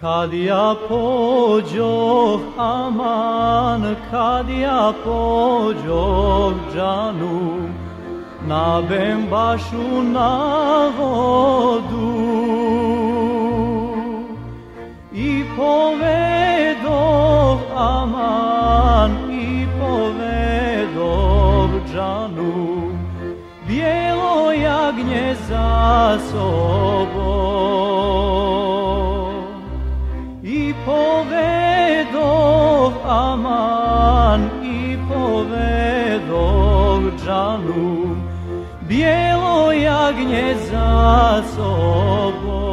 Kad ja pođoh, aman, kad ja pođoh džanu, na Bembašu na vodu, i povedoh, aman, i povedoh džanu, bijelo jagnje za sobom. I povedoh, aman, i povedoh džanu, bijelo jagnje za sobom.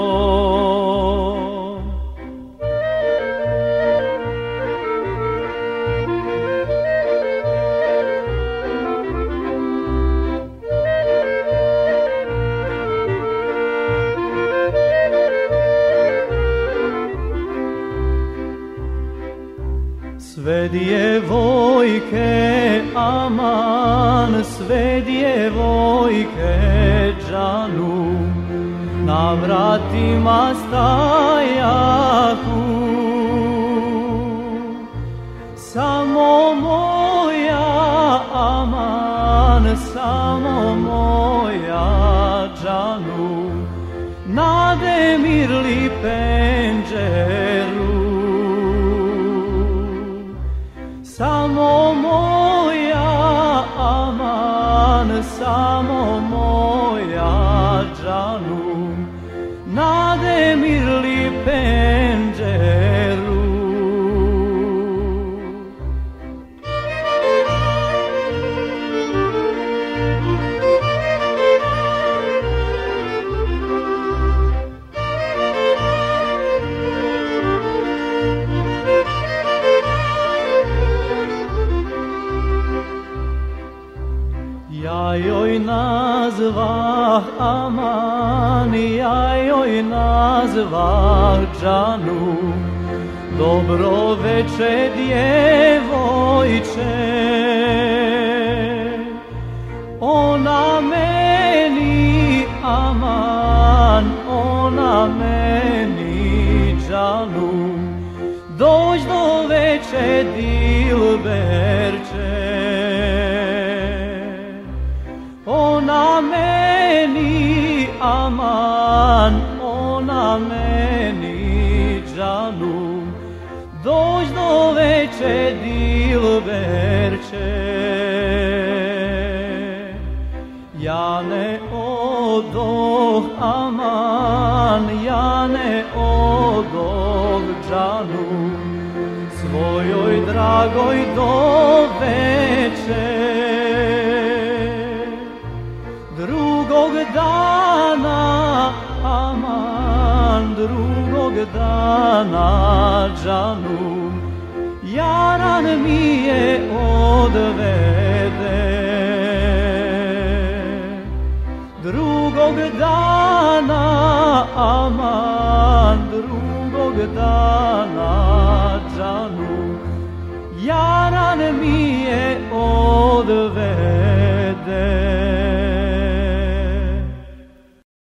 Sve djevojke, aman, sve djevojke džanu, na vratima stajahu. Samo moja, aman, samo moja džanu, nade mirli penđeru. Samo moja, aman, samo moja džanu, nade mirli penđeru. Ja joj nazvah, aman, ja joj nazvah džanu, dobro veče djevojče. Ona meni, aman, ona meni džanu, dođ do veče dilberče. Ona meni, aman, ona meni džanu, dođ do veče dilberče. Ja ne odoh, aman, ja ne odoh džanu, svojoj dragoj do veče. Drugog dana, aman, drugog dana džanu, jaran mi je odvede. Drugog dana, aman, drugog dana džanu, jaran mi je odvede.